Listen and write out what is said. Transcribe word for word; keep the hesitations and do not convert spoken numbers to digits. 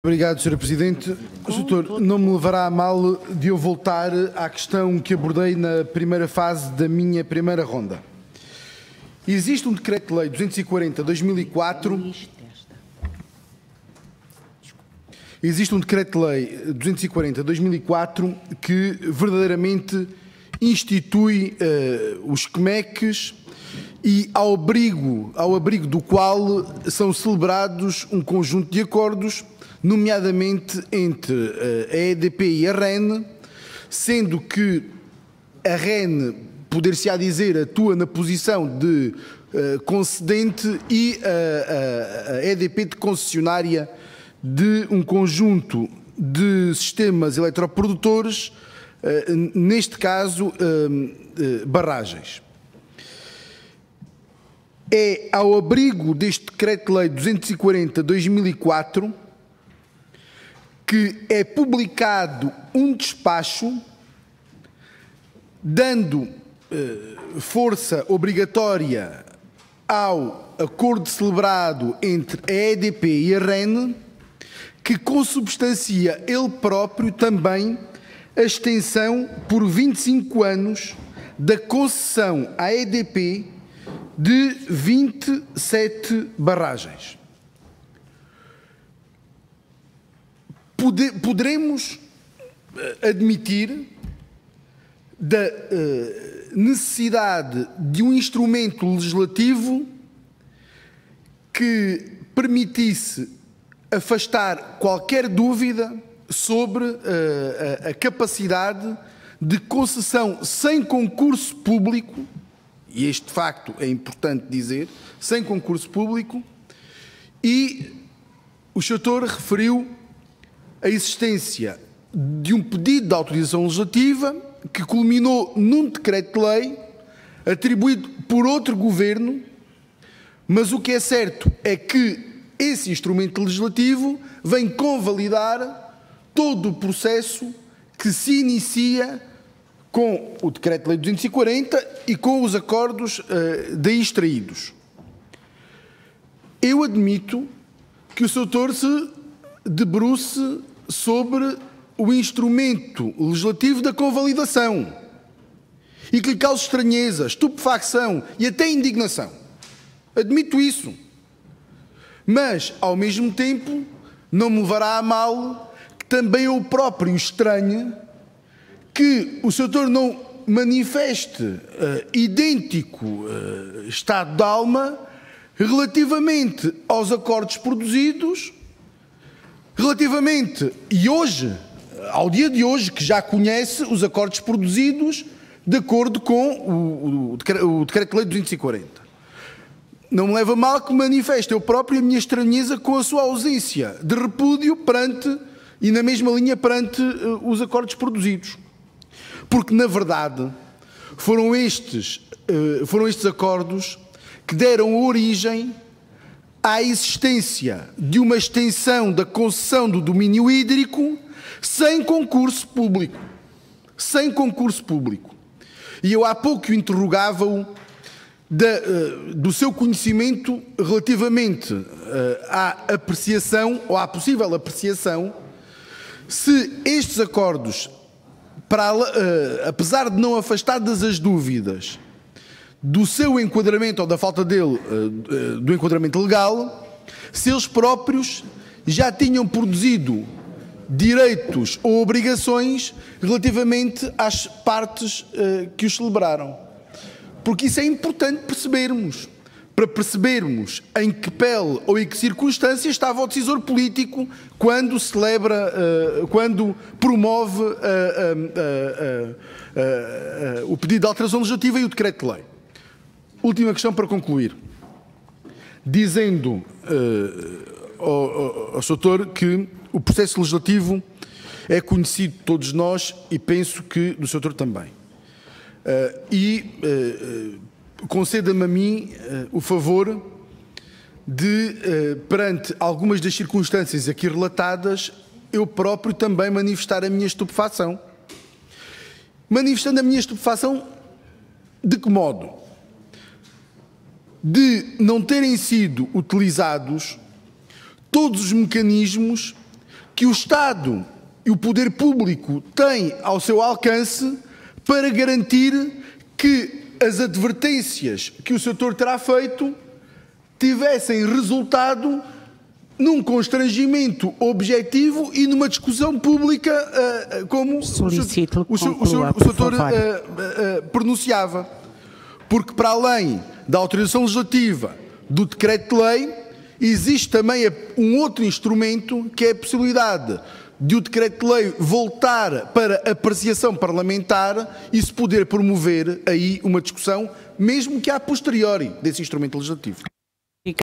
Obrigado, senhor Presidente. Doutor, não me levará a mal de eu voltar à questão que abordei na primeira fase da minha primeira ronda. Existe um Decreto-Lei duzentos e quarenta barra dois mil e quatro. Existe um Decreto-Lei duzentos e quarenta barra dois mil e quatro que verdadeiramente institui uh, os C M E Cs e ao abrigo, ao abrigo do qual são celebrados um conjunto de acordos, nomeadamente entre uh, a E D P e a R E N, sendo que a R E N, poder-se-á dizer, atua na posição de uh, concedente e uh, a, a E D P de concessionária de um conjunto de sistemas eletroprodutores, uh, neste caso, uh, uh, barragens. É ao abrigo deste Decreto-Lei duzentos e quarenta barra dois mil e quatro que é publicado um despacho dando eh, força obrigatória ao acordo celebrado entre a E D P e a R E N, que consubstancia ele próprio também a extensão por vinte e cinco anos da concessão à E D P de vinte e sete barragens. Pode, poderemos admitir da uh, necessidade de um instrumento legislativo que permitisse afastar qualquer dúvida sobre uh, a, a capacidade de concessão sem concurso público, e este facto é importante dizer, sem concurso público, e o senhor doutor referiu a existência de um pedido de autorização legislativa que culminou num decreto-lei atribuído por outro governo, mas o que é certo é que esse instrumento legislativo vem convalidar todo o processo que se inicia com o Decreto-Lei duzentos e quarenta e com os acordos uh, daí extraídos. Eu admito que o senhor doutor se debruce sobre o instrumento legislativo da convalidação e que lhe cause estranheza, estupefacção e até indignação. Admito isso. Mas, ao mesmo tempo, não me levará a mal que também eu próprio estranhe que o senhor doutor não manifeste uh, idêntico uh, estado de alma relativamente aos acordos produzidos, relativamente, e hoje, ao dia de hoje, que já conhece os acordos produzidos de acordo com o, o, o Decreto-Lei duzentos e quarenta. Não me leva a mal que manifeste eu próprio a minha estranheza com a sua ausência de repúdio perante, e na mesma linha perante uh, os acordos produzidos. Porque, na verdade, foram estes, uh, foram estes acordos que deram origem à existência de uma extensão da concessão do domínio hídrico sem concurso público. Sem concurso público. E eu há pouco interrogava-o uh, do seu conhecimento relativamente uh, à apreciação, ou à possível apreciação, se estes acordos, para, uh, apesar de não afastadas as dúvidas do seu enquadramento ou da falta dele, uh, uh, do enquadramento legal, se eles próprios já tinham produzido direitos ou obrigações relativamente às partes uh, que os celebraram. Porque isso é importante percebermos, para percebermos em que pele ou em que circunstâncias estava o decisor político quando celebra, uh, quando promove uh, uh, uh, uh, uh, uh, o pedido de alteração legislativa e o decreto-lei. Última questão para concluir. Dizendo uh, ao, ao, ao senhor doutor que o processo legislativo é conhecido de todos nós e penso que do senhor doutor também. Uh, e uh, conceda-me a mim uh, o favor de, uh, perante algumas das circunstâncias aqui relatadas, eu próprio também manifestar a minha estupefação. Manifestando a minha estupefação de que modo? De não terem sido utilizados todos os mecanismos que o Estado e o poder público têm ao seu alcance para garantir que as advertências que o setor terá feito tivessem resultado num constrangimento objetivo e numa discussão pública, uh, como Solicito o, o, o, o, o setor uh, uh, pronunciava. Porque, para além da autorização legislativa do decreto-lei, existe também um outro instrumento, que é a possibilidade de o decreto-lei voltar para apreciação parlamentar e se poder promover aí uma discussão, mesmo que a posteriori desse instrumento legislativo.